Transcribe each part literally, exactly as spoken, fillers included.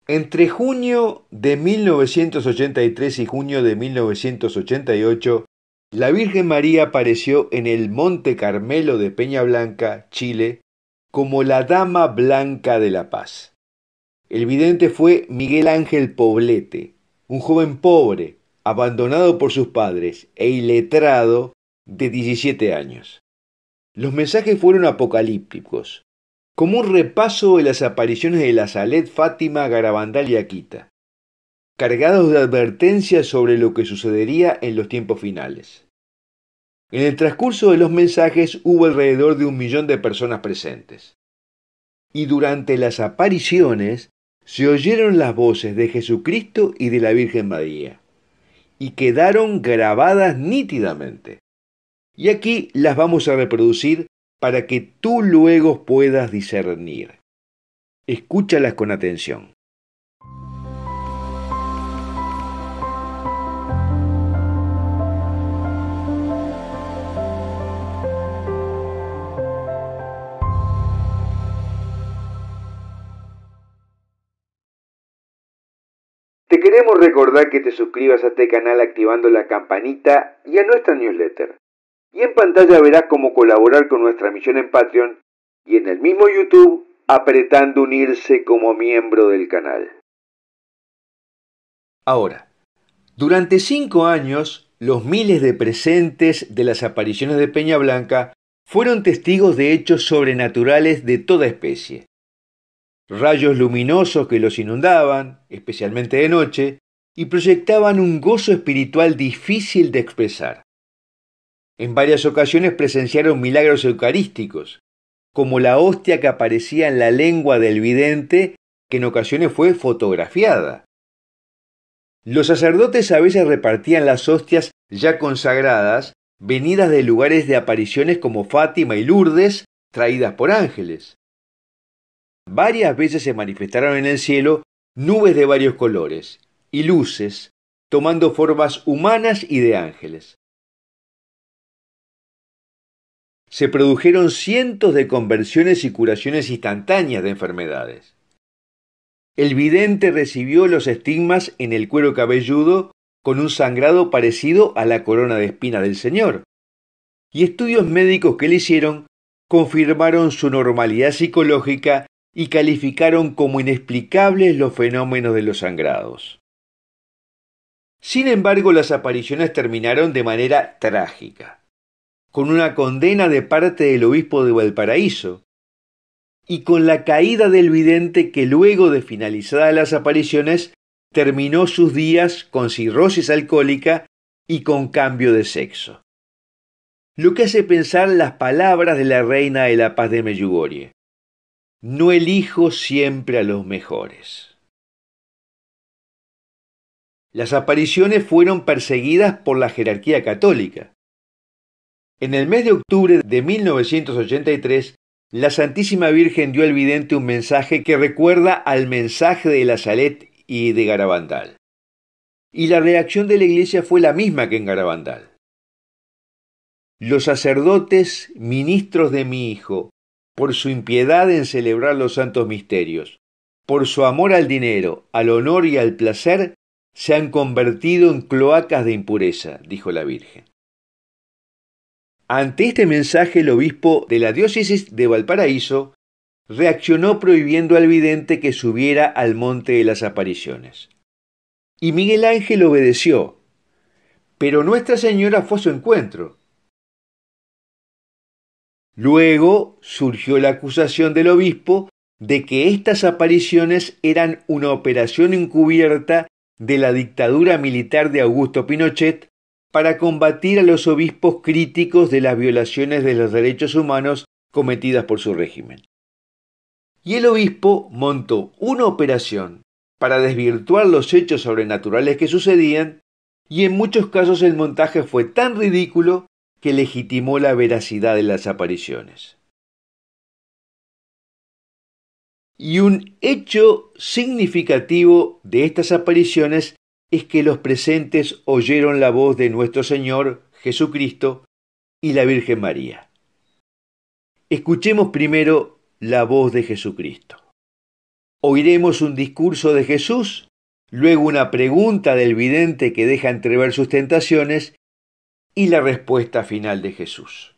Entre junio de mil novecientos ochenta y tres y junio de mil novecientos ochenta y ocho, la Virgen María apareció en el Monte Carmelo de Peña Blanca, Chile, como la Dama Blanca de la Paz. El vidente fue Miguel Ángel Poblete, un joven pobre, abandonado por sus padres e iletrado de diecisiete años. Los mensajes fueron apocalípticos, como un repaso de las apariciones de la Salet, Fátima, Garabandal y Akita, cargados de advertencias sobre lo que sucedería en los tiempos finales. En el transcurso de los mensajes hubo alrededor de un millón de personas presentes. Y durante las apariciones se oyeron las voces de Jesucristo y de la Virgen María, y quedaron grabadas nítidamente. Y aquí las vamos a reproducir para que tú luego puedas discernir. Escúchalas con atención. Te queremos recordar que te suscribas a este canal activando la campanita y a nuestra newsletter. Y en pantalla verás cómo colaborar con nuestra misión en Patreon y en el mismo YouTube apretando unirse como miembro del canal. Ahora, durante cinco años, los miles de presentes de las apariciones de Peña Blanca fueron testigos de hechos sobrenaturales de toda especie. Rayos luminosos que los inundaban, especialmente de noche, y proyectaban un gozo espiritual difícil de expresar. En varias ocasiones presenciaron milagros eucarísticos, como la hostia que aparecía en la lengua del vidente, que en ocasiones fue fotografiada. Los sacerdotes a veces repartían las hostias ya consagradas, venidas de lugares de apariciones como Fátima y Lourdes, traídas por ángeles. Varias veces se manifestaron en el cielo nubes de varios colores y luces, tomando formas humanas y de ángeles. Se produjeron cientos de conversiones y curaciones instantáneas de enfermedades. El vidente recibió los estigmas en el cuero cabelludo con un sangrado parecido a la corona de espinas del Señor. Y estudios médicos que le hicieron confirmaron su normalidad psicológica y calificaron como inexplicables los fenómenos de los sangrados. Sin embargo, las apariciones terminaron de manera trágica, con una condena de parte del obispo de Valparaíso, y con la caída del vidente que luego de finalizadas las apariciones terminó sus días con cirrosis alcohólica y con cambio de sexo. Lo que hace pensar las palabras de la reina de la paz de Medjugorje: no elijo siempre a los mejores. Las apariciones fueron perseguidas por la jerarquía católica. En el mes de octubre de mil novecientos ochenta y tres, la Santísima Virgen dio al vidente un mensaje que recuerda al mensaje de la Salet y de Garabandal. Y la reacción de la Iglesia fue la misma que en Garabandal. Los sacerdotes, ministros de mi Hijo, por su impiedad en celebrar los santos misterios, por su amor al dinero, al honor y al placer, se han convertido en cloacas de impureza, dijo la Virgen. Ante este mensaje, el obispo de la diócesis de Valparaíso reaccionó prohibiendo al vidente que subiera al monte de las apariciones. Y Miguel Ángel obedeció, pero Nuestra Señora fue a su encuentro. Luego surgió la acusación del obispo de que estas apariciones eran una operación encubierta de la dictadura militar de Augusto Pinochet para combatir a los obispos críticos de las violaciones de los derechos humanos cometidas por su régimen. Y el obispo montó una operación para desvirtuar los hechos sobrenaturales que sucedían, y en muchos casos el montaje fue tan ridículo que legitimó la veracidad de las apariciones. Y un hecho significativo de estas apariciones es que los presentes oyeron la voz de nuestro Señor Jesucristo y la Virgen María. Escuchemos primero la voz de Jesucristo. Oiremos un discurso de Jesús, luego una pregunta del vidente que deja entrever sus tentaciones y la respuesta final de Jesús.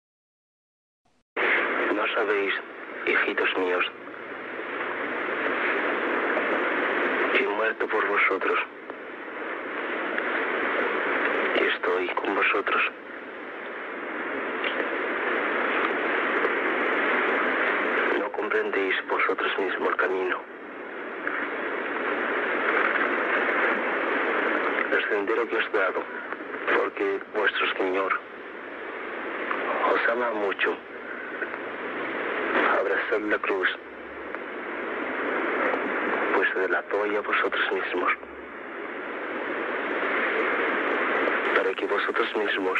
No sabéis, hijitos míos, que he muerto por vosotros y estoy con vosotros. No comprendéis vosotros mismos el camino. El sendero que os he dado, porque vuestro Señor os ama mucho. Abrazad la cruz, pues se la doy a vosotros mismos, para que vosotros mismos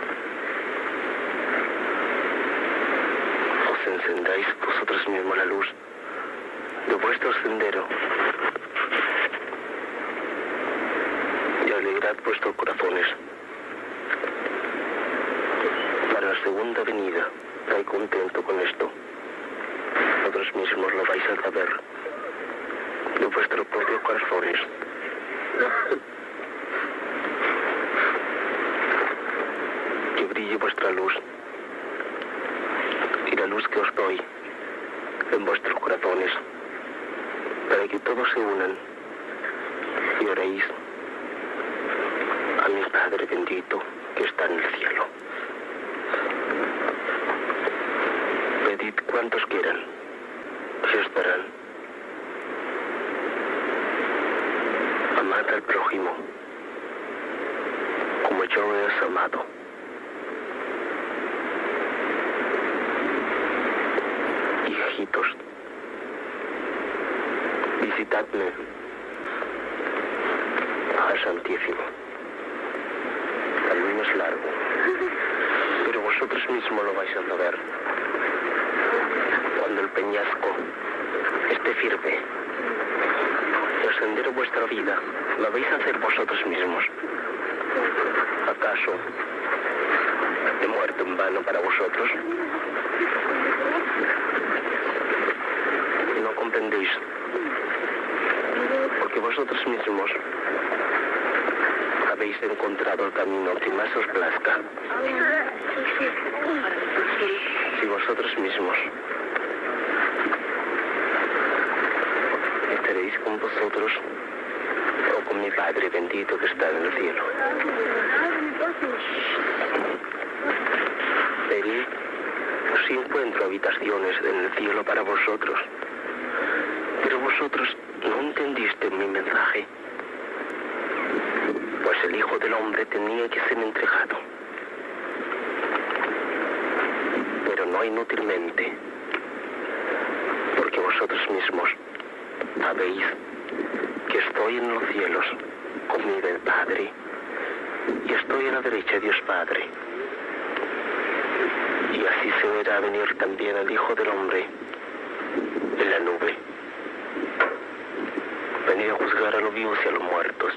os encendáis vosotros mismos la luz de vuestro sendero y alegrad vuestros corazones. Para la segunda venida, estoy contento con esto. Vosotros mismos lo vais a saber de vuestros propios corazones. Que brille vuestra luz y la luz que os doy en vuestros corazones, para que todos se unan y oréis a mi Padre bendito que está en el cielo. Pedid cuantos quieran, se os darán. Amad al prójimo como yo lo he amado. Hijitos, visitadme al Santísimo. El camino es largo, pero vosotros mismos lo vais a saber. Cuando el peñasco esté firme, el sendero de vuestra vida lo vais a hacer vosotros mismos. ¿Acaso he muerto en vano para vosotros? No comprendéis, porque vosotros mismos habéis encontrado el camino que más os plazca. Si vosotros mismos estaréis con vosotros o con mi Padre bendito que está en el cielo. Veré si encuentro habitaciones en el cielo para vosotros, pero vosotros no entendiste mi mensaje, pues el Hijo del Hombre tenía que ser entregado, pero no inútilmente, porque vosotros mismos sabéis que estoy en los cielos con mi del Padre y estoy a la derecha de Dios Padre. Y así se verá venir también el Hijo del Hombre en la nube. Venid a juzgar a los vivos y a los muertos.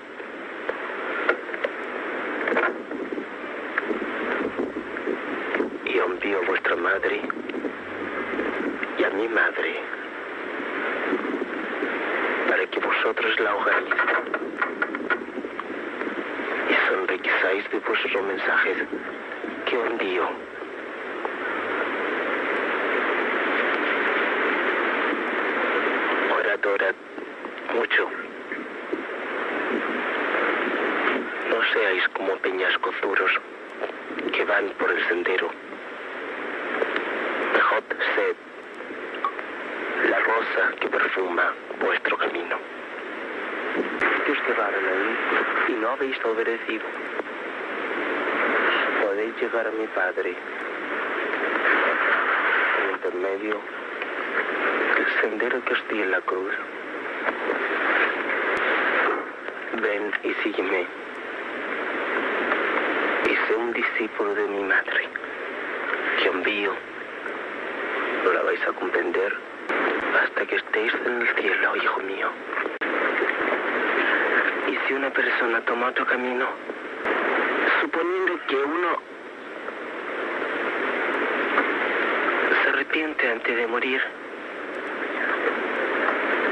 Y envío a vuestra madre y a mi madre, para que vosotros la ahogáis y os enriquezáis de vuestros mensajes que os envío. Orad, orad mucho. No seáis como peñascos duros que van por el sendero. Dejad sed la rosa que perfuma vuestro camino. Que os llevaron ahí y no habéis obedecido. Podéis llegar a mi Padre. En intermedio, el sendero que os di en la cruz. Ven y sígueme. Y sé un discípulo de mi madre, que envío. No la vais a comprender hasta que estéis en el cielo, hijo mío. Y si una persona toma otro camino, suponiendo que uno se arrepiente antes de morir,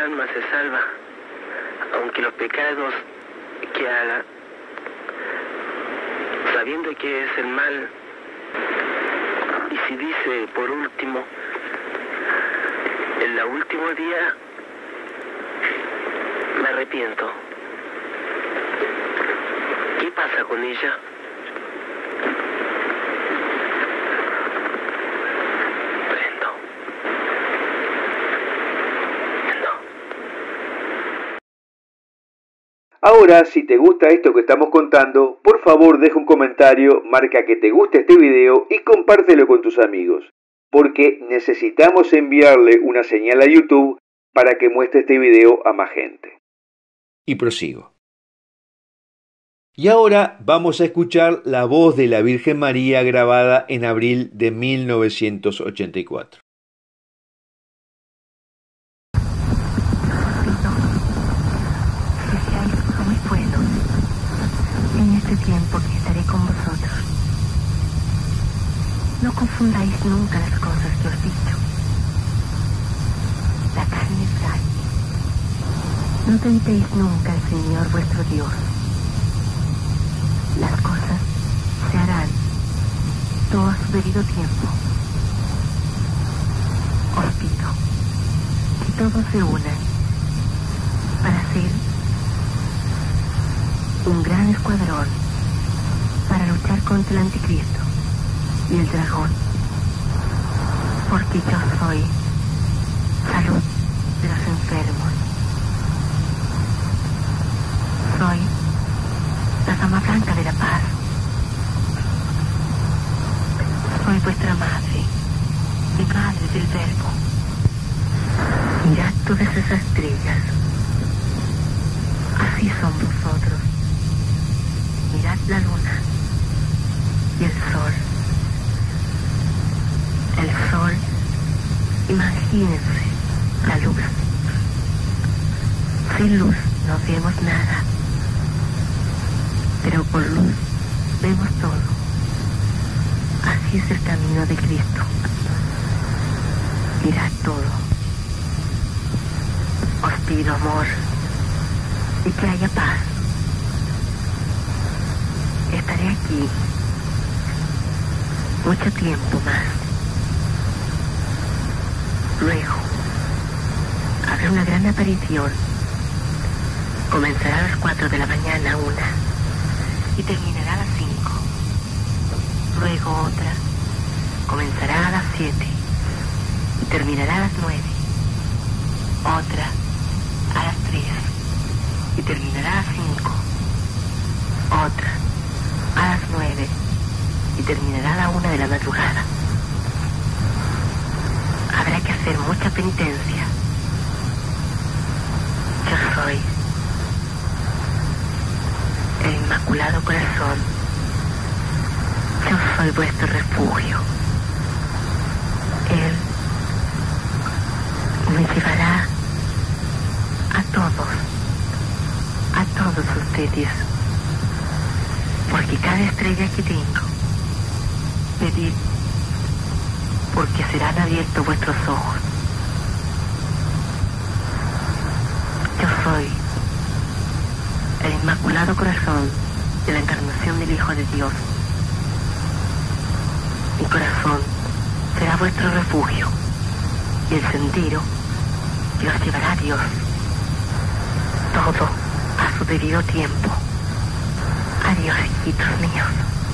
alma se salva, aunque los pecados que haga, sabiendo que es el mal. Y si dice por último, en el último día me arrepiento, ¿qué pasa con ella? Prendo. Prendo. Ahora, si te gusta esto que estamos contando, por favor deja un comentario, marca que te gusta este video y compártelo con tus amigos, porque necesitamos enviarle una señal a YouTube para que muestre este video a más gente. Y prosigo. Y ahora vamos a escuchar la voz de la Virgen María grabada en abril de mil novecientos ochenta y cuatro. Tiempo que estaré con vosotros. No confundáis nunca las cosas que os he dicho. La carne es carne. No tentéis nunca al Señor vuestro Dios. Las cosas se harán todo a su debido tiempo. Os pido que todos se unan para hacer un gran escuadrón para luchar contra el anticristo y el dragón, porque yo soy salud de los enfermos, soy la dama blanca de la paz, soy vuestra madre y madre del verbo. Mirad todas esas estrellas, así son vosotros. Mirad la luna y el sol. El sol, imagínense la luz. Sin luz no vemos nada, pero con luz vemos todo. Así es el camino de Cristo. Mirad todo. Os pido amor y que haya paz. Estaré aquí mucho tiempo más. Luego habrá una gran aparición. Comenzará a las cuatro de la mañana una y terminará a las cinco. Luego otra comenzará a las siete y terminará a las nueve. Otra a las tres y terminará a las cinco. Otra a las nueve y terminará a la una de la madrugada. Habrá que hacer mucha penitencia. Yo soy el Inmaculado Corazón. Yo soy vuestro refugio. Él me llevará a todos, a todos ustedes. Porque cada estrella que tengo, pedid, porque serán abiertos vuestros ojos. Yo soy el Inmaculado Corazón de la encarnación del Hijo de Dios. Mi corazón será vuestro refugio y el sendero que os llevará a Dios. Todo a su debido tiempo. Adiós, hijitos míos.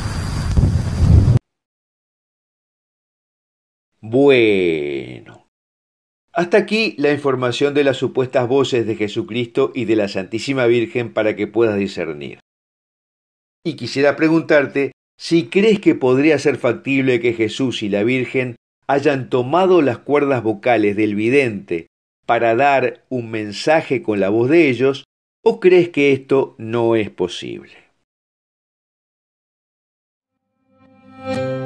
Bueno, hasta aquí la información de las supuestas voces de Jesucristo y de la Santísima Virgen para que puedas discernir. Y quisiera preguntarte si crees que podría ser factible que Jesús y la Virgen hayan tomado las cuerdas vocales del vidente para dar un mensaje con la voz de ellos, o crees que esto no es posible.